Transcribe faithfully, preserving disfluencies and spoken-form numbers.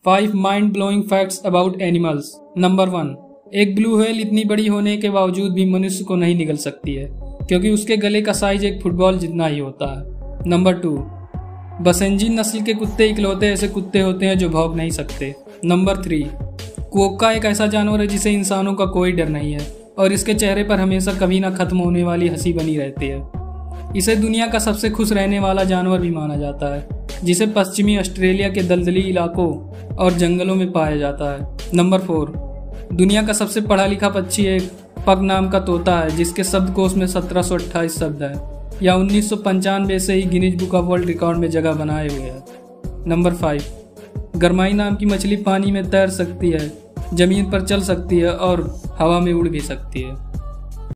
Five mind blowing facts about animals. Number one, एक blue whale इतनी बड़ी होने के बावजूद भी मनुष्य को नहीं निगल सकती है क्योंकि उसके गले का साइज एक फुटबॉल जितना ही होता है। नंबर टू, बसेंजी नस्ल के कुत्ते इकलौते ऐसे कुत्ते होते हैं जो भौंक नहीं सकते। नंबर थ्री, कुओक्का एक ऐसा जानवर है जिसे इंसानों का कोई डर नहीं है और इसके चेहरे पर हमेशा कभी ना खत्म होने वाली हंसी बनी रहती है। इसे दुनिया का सबसे खुश रहने वाला जानवर भी माना जाता है, जिसे पश्चिमी ऑस्ट्रेलिया के दलदली इलाकों और जंगलों में पाया जाता है। नंबर फोर, दुनिया का सबसे पढ़ा लिखा पक्षी एक पग नाम का तोता है, जिसके शब्दकोश में सत्रह सौ अट्ठाईस शब्द है, या उन्नीस सौ पंचानवे से ही Guinness book of world record में जगह बनाए हुए है। नंबर फाइव, गरमाई नाम की मछली पानी में तैर सकती है, जमीन पर चल सकती है और हवा में उड़ भी सकती है।